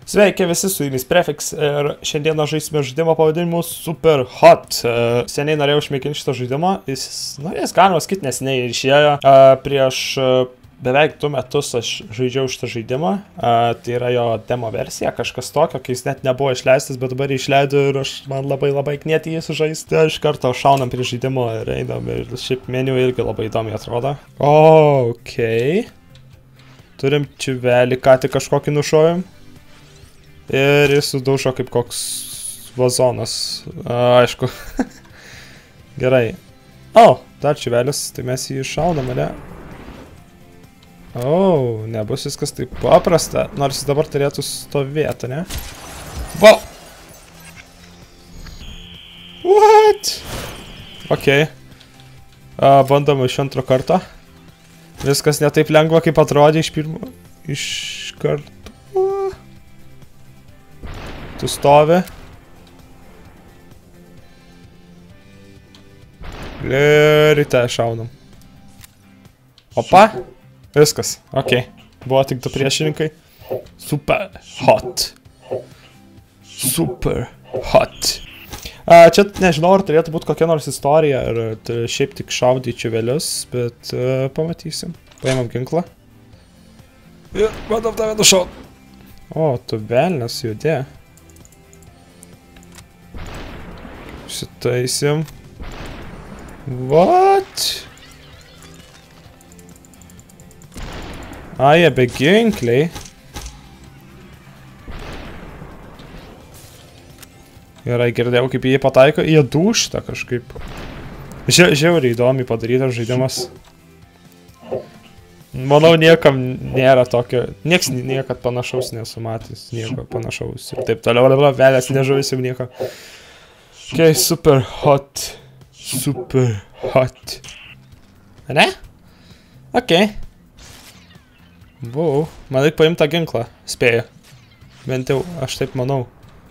Sveiki visi, su jumis Prefix ir šiandieną žaisime žaidimą pavadinimu Super Hot. Seniai norėjau išmėginti šitą žaidimą, jis galima sakyti neseniai išėjo. Prieš beveik 2 metus aš žaidžiau šitą žaidimą, tai yra jo demo versija, kažkas tokio, kai jis net nebuvo išleistas, bet dabar išleido ir man labai knieti jį sužaisti. Iš karto šaunam prie žaidimo ir einam ir šiaip meniu irgi labai įdomiai atrodo. Ok. Turim čiuvelį, ką tik kažkokį nušovėm. Ir jis sudaužo kaip koks vazonas. Aišku. Gerai. Dar čiuvelis, tai mes jį iššaunam, ne? Nebus viskas taip paprasta. Nors jis dabar turėtų stovėti, ne? Wow! What? Ok. Bandom iš antro karto. Viskas ne taip lengva, kaip atrodė iš pirmo. Iš karto. Tu stovi. Ir į tą šaunam. Opa. Viskas. Ok. Buvo tik 2 priešininkai. Super hot. Super hot. Čia nežinau, ar turėtų būti kokia nors istorija, ar šiaip tik šaudyti čiuvelius, bet pamatysim. Paimam ginklą. Ir bandom tave nušaut. Tu velnias judė. Šitaisim. What? Jie be ginkliai. Gerai, girdėjau, kaip jie pataiko. Jie dūžta kažkaip. Žiauriai įdomiai padarytas žaidimas. Manau, niekam nėra tokio. Nieks niekad panašaus nesu matęs. Nieko panašaus. Ir taip toliau, velės nežuvisim nieko. Ok, super hot. Super hot. Ne? Ok. Wow. Man reikia paimti tą ginklą. Spėju. Bent jau, aš taip manau.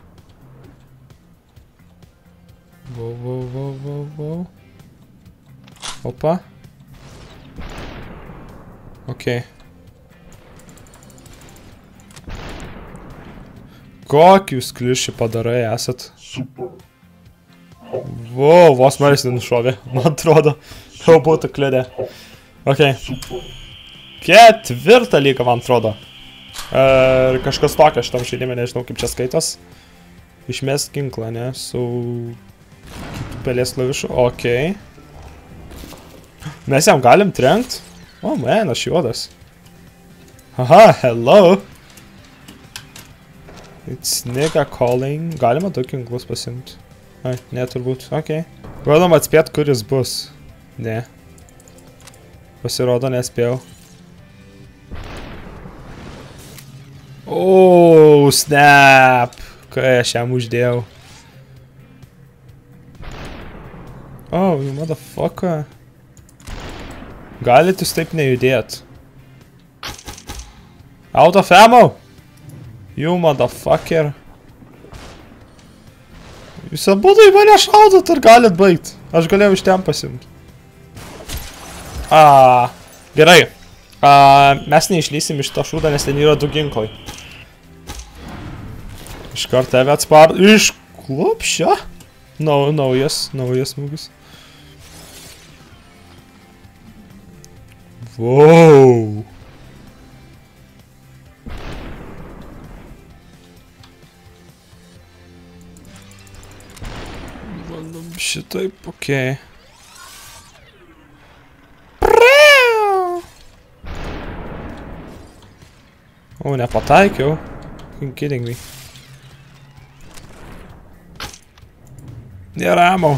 Wow. Opa. Ok. Kokius kliušį padarai esat? Wow, vos manis nenušovė, man atrodo. Jau būtų kliudė. Ok. 4 lyga, man atrodo. Ir kažkas tokio šitam žaidime, nežinau kaip čia skaitos. Išmest ginklą, ne? Su pelės klavišu. Ok. Mes jam galim trenkt? Man, aš juodas. Aha, hello. It's nigga calling. Galima 2 ginklus pasimti. Ne, turbūt. Ok. Galim atspėt, kur jis bus. Ne. Pasirodo, nespėjau. Snap. Kai aš jam uždėjau. You motherfucker. Galit jūs taip nejudėt. Out of ammo. You motherfucker. Jūs abudu į mane šaudot, ar galit baigt? Aš galėjau iš ten pasimti. Gerai. Mes neišlysim iš to šūdą, nes ten yra 2 ginklai. Iškart tave atspar... Iš klupščio? Naujas smūgis. Wow. Bandom šitaip, ok. Nepataikiau. Fucking kidding me. Nėra ammo.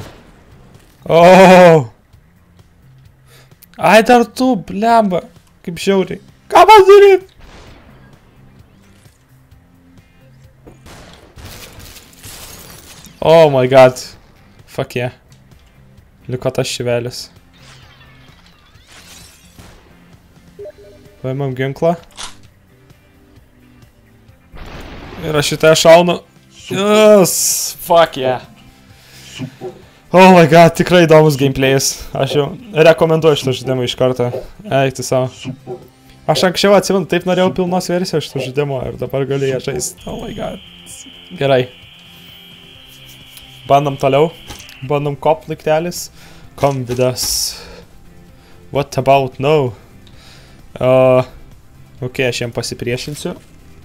Dar tu, blemba. Kaip žiauriai. Ką man daryt? Oh my god. Fuck yeah. Liko tas šivelis. Paimam ginklą. Ir aš šitą šaunu. Yes, fuck yeah. Oh my god, tikrai įdomus gameplay'is. Aš jau rekomenduoju šitą žaidimą iš karto. Eikti savo. Aš anksčiau atsimenu, taip norėjau pilnos versijos šito žaidimo ir dabar galiu ją žaisti. Oh my god. Gerai. Bandom toliau. Bandom kop laiptelis. Come with us. What about no? Ok, aš jam pasipriešinsiu.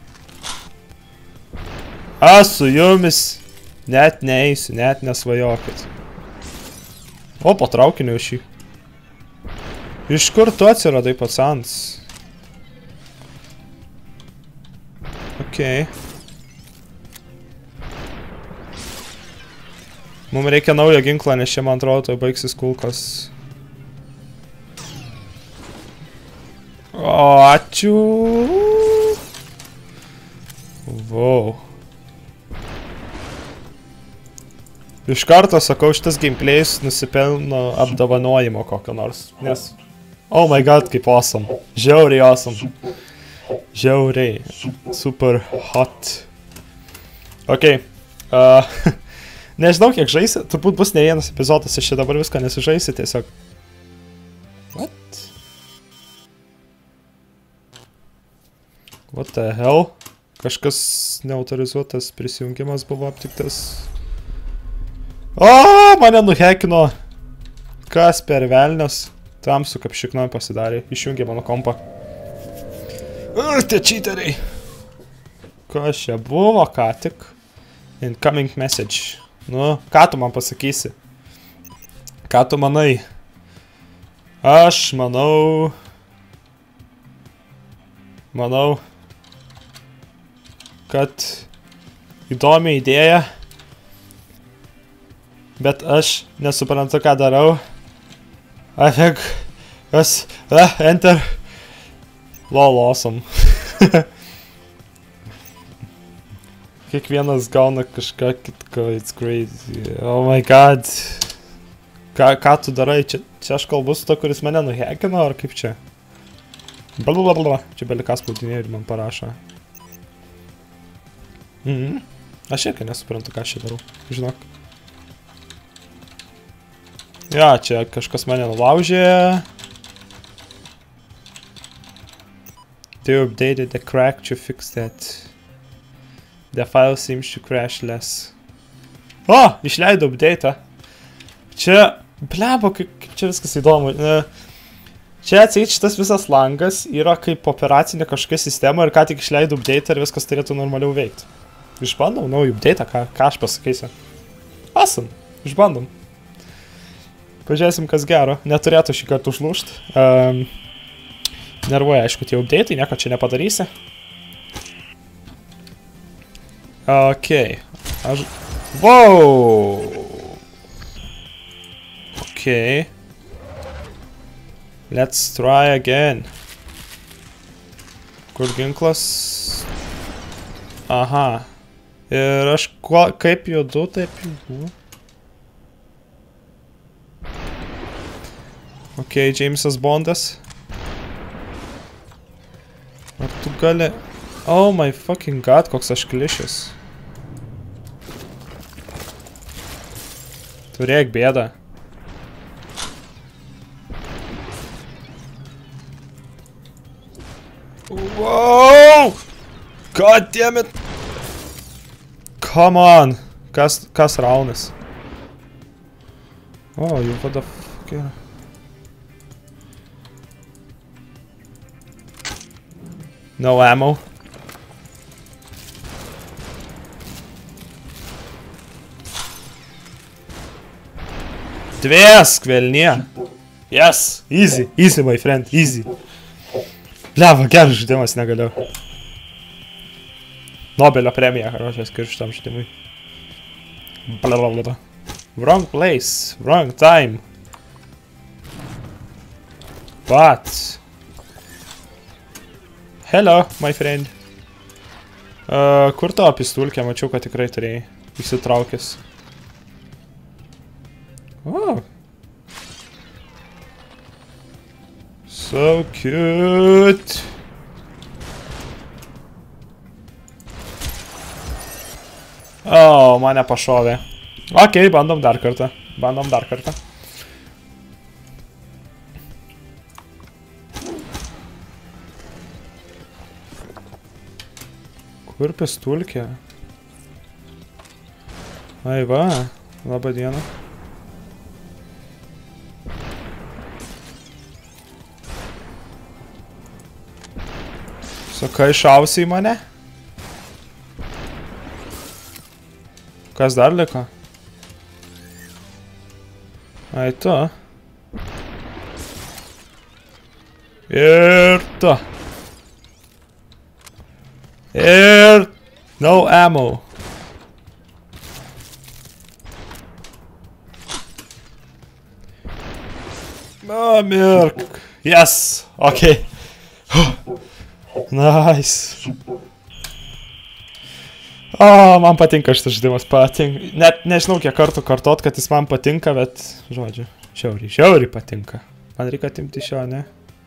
Aš su jumis net neeisiu, net nesvajokit. O, patraukiniu šį. Iš kur tu atsiradai pacans? Ok. Mums reikia naujo ginklo, nes čia, man atrodo, tai baigsis kulkos. O, ačiū. Wow. Iš karto sakau, šitas gameplay'is nusipelno apdovanojimo kokio nors. Nes... Oh my god, kaip awesome. Žiauriai awesome. Žiauriai. Super hot. Ok. Nežinau, kiek žaisi. Turbūt bus ne vienas epizodas. Aš čia dabar viską nesužaisi tiesiog. What? What the hell? Kažkas neautorizuotas prisijungimas buvo aptiktas. O, mane nuhekino. Kas per velnias? Tamsu kaip šiknoj pasidarė. Išjungė mano kompą. Tie cheateriai. Kas čia buvo ką tik? Incoming message. Nu, ką tu man pasakysi? Ką tu manai? Aš manau... kad įdomi idėja. Bet aš nesuprantu, ką darau. Afek. Enter. Lol, awesome. Kiekvienas gauna kažką kitko, it's crazy. Oh my god. Ką tu darai? Čia aš kalbu su to, kuris mane nuhekino, ar kaip čia? Blablabla. Čia belikas spaudinėjo ir man parašo. Aš irgi nesuprantu, ką aš čia darau. Žinok. Ja, čia kažkas mane nulaužė. They updated the crack to fix that. The file seems to crash less. O, išleido update'ą. Čia, blebo, kaip čia viskas įdomu. Čia atseit šitas visas langas yra kaip operacinė kažkokia sistema ir ką tik išleido update'ą ir viskas turėtų normaliau veikti. Išbandom naują update'ą, ką aš pasakysiu. Awesome, išbandom. Pažiūrėsim, kas gero. Neturėtų šį kartą užlūžt. Nervuoja, aišku, tie update'ai, nieko čia nepadarysi. Ok. Wow! Ok. Let's try again. Kur ginklas? Aha. Ir aš kaip judu, taip judu. Ok, Jamesas Bondas. Ar tu gali... Oh my fucking god, koks aš klišis. Turėk bėdą. Wow! God damn it! Come on! Kas raunas? Oh, you what the fuck yra? No ammo. Dviesk, velnie. Yes, easy, easy my friend, easy. Bleva, geras žaidimas, negaliu. Nobelio premija, karočią skirčiu šitam žaidimui. Blablabla. Wrong place, wrong time. But... Hello, my friend. Kur tavo pistulkė? Mačiau, kad tikrai turėjai įsitraukęs. Oh. So cute. Oh, mane pašovė. Ok, bandom dar kartą. Bandom dar kartą. Kur pistulkė? Ai va, labą dieną. Sakai, šausi į mane? Kas dar liko? Ai tu. Ir tu. Ir... No ammo. Mirk. Yes. Okay. Nice. O, man patinka šitas žaidimas, patinka. Net nežinau, kiek kartų kartot, kad jis man patinka, bet, žodžiu, žiauriai patinka. Man reikia atimti šio, ne?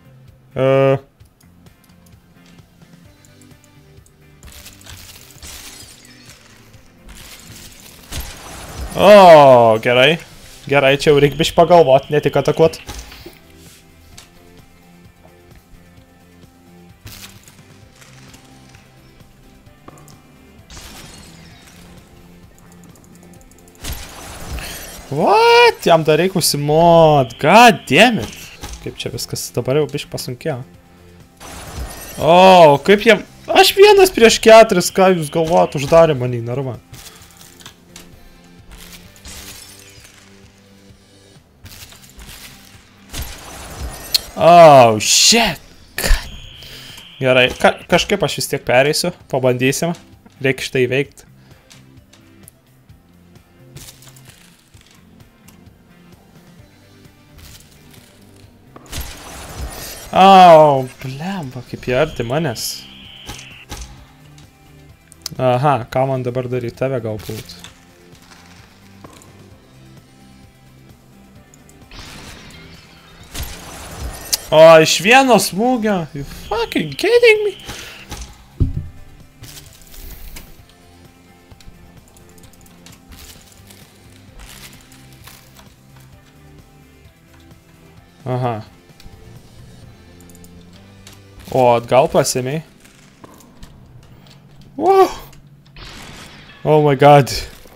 O, gerai. Gerai, čia jau reikia biškį pagalvot, ne tik atakuot. What? Jam dar reikia užsimot. God damn it. Kaip čia viskas dabar jau biškį pasunkėjo. O, kaip jam... Aš 1-4, ką jūs galvojat, uždarė mane į narvą. Oh, shit. Gerai, kažkaip aš vis tiek pereisiu, pabandysim. Reikia šitą įveikti. Au, blemba, kaip jie arti manęs. Aha, ką man dabar daryti, tave galbūt. O, iš vieno smūgio? You fucking kidding me? Aha. O, atgal pasėmiai. Wow. Oh my god.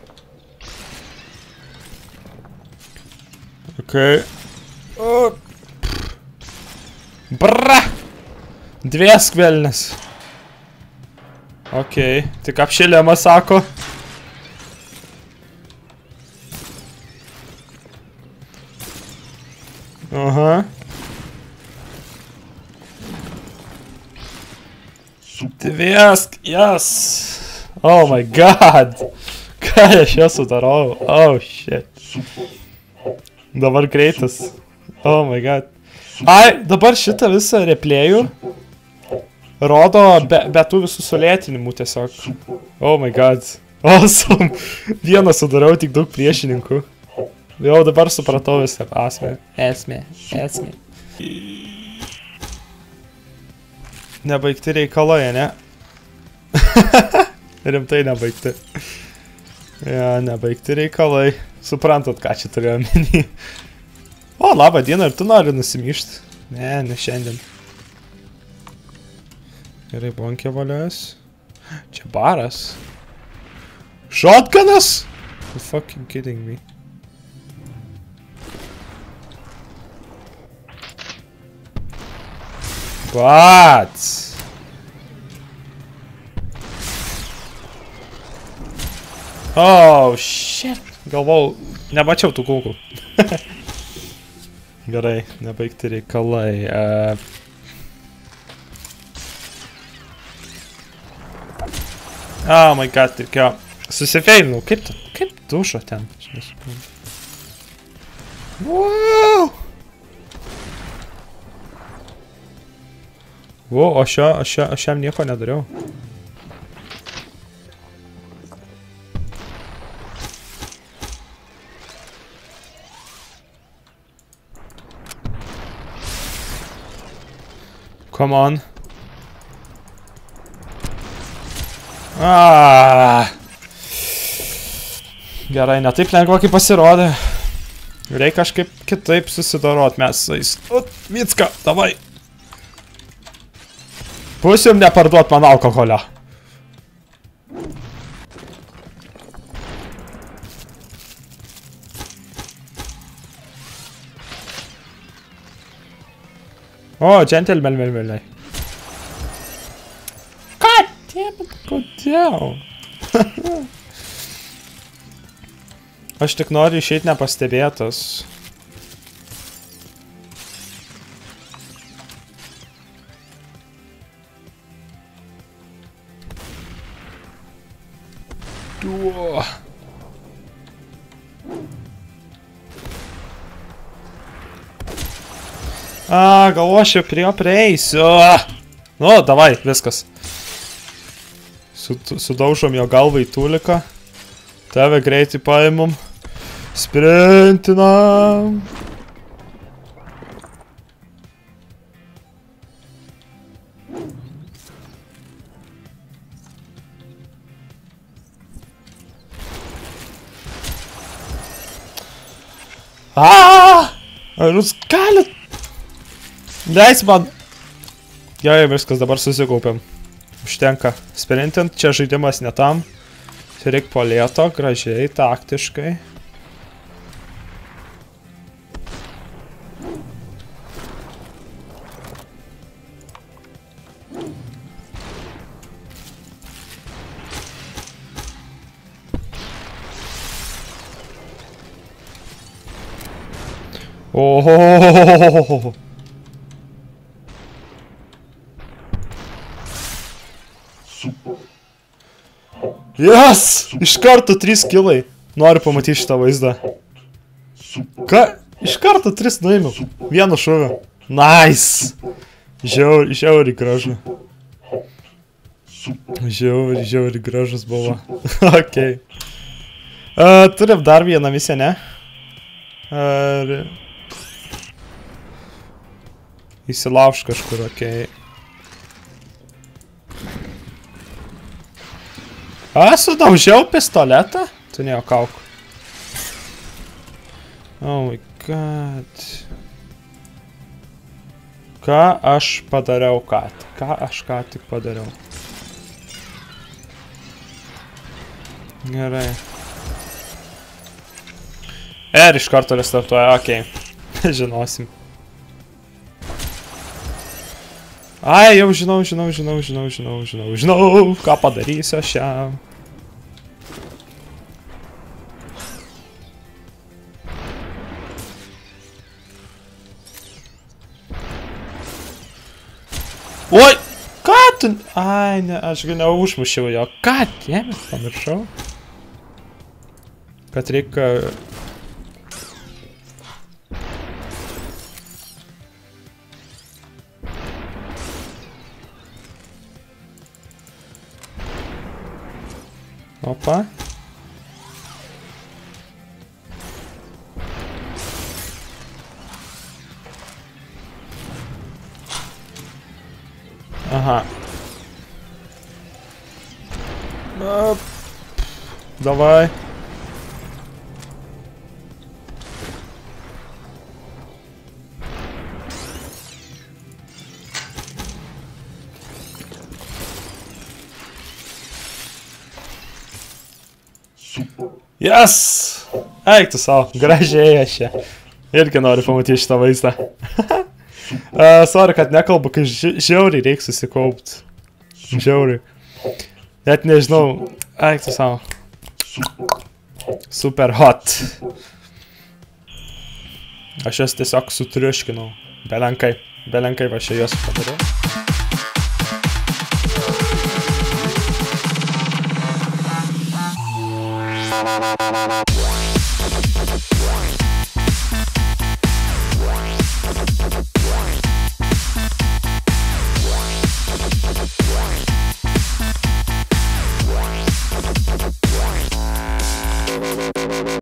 Okay. Oh. Bra! Dviesk velnis. Okei, tik apšilimas sako. Aha. Dviesk, yes. Oh my god. Ką aš esu darau? Oh shit. Dabar greitas. Oh my god. Ai, dabar šitą visą replėjų rodo be tų visų sulėtinimų tiesiog. Oh my god. Awesome. Vieną sudariau, tik daug priešininkų. Jau dabar supratau visą esmę. Nebaigti reikalai, ne? Rimtai nebaigti. Ja, nebaigti reikalai. Suprantat, ką čia turėjau omeny. O, labą dieną, ir tu nori nusimyšti? Ne, ne šiandien. Gerai, bonkė valios. Čia baras. Shotgunas? You fucking kidding me. What? Oh, shit. Galvau, nemačiau tų kulkų. Gerai, nebaigti reikalai. Oh my god, reikėjo. Susifeilinau, kaip dušo ten? Wow! Wow, aš jam nieko nedariau. Come on. Gerai, ne taip lengva, kaip pasirodė. Reikia kažkaip kitaip susidorot mes su jais. Vicka, davai. Pusium neparduot man alkoholio. O, džentelmenai. Ką? Dievit, kodėl? Aš tik noriu išeiti nepastebėtas. Duo. Galvoju, prie jo prieisiu. Nu, davai, viskas. Sudaužom jo galvą į tūliką. Tave greitai paimam. Sprintinam. Ar jūs galit? Leis man. Gerai, viskas, dabar susikaupiam. Užtenka sprintint, čia žaidimas ne tam. Reik po lėto, gražiai, taktiškai. Ohohohohohoho. Yes! Iš karto 3 kilai. Noriu pamatyti šitą vaizdą. Ką? Iš karto 3 nuėmiau. Vienu šūviu. Nice! Žiauriai gražu. Žiauriai gražus buvo. Ok. Turim dar vieną misiją, ne? Įsilauž kažkur, ok. Sudaužiau pistoletą? Tu nejuokauk. Oh my god. Ką aš padariau ką tik? Ką aš ką tik padariau? Gerai. Ir iš karto restartuoja, ok. Žinosim. Ai, jau žinau, ką padarysiu aš jam. Oi, ką tu? Ai, ne, aš neužmušiau jo. Ką, jėmės, pamiršau. Kad reikia... Opa. Aha. Давай. Yes! Eik tu savo, gražiai aš čia. Irgi noriu pamatyti šitą vaizdą. Sorry, kad nekalbu, kai žiauriai reiks susikaupt. Žiauriai. Net nežinau. Eik tu savo. Super hot. Aš jas tiesiog sutriuškinau. Belenkai va čia jos padariau.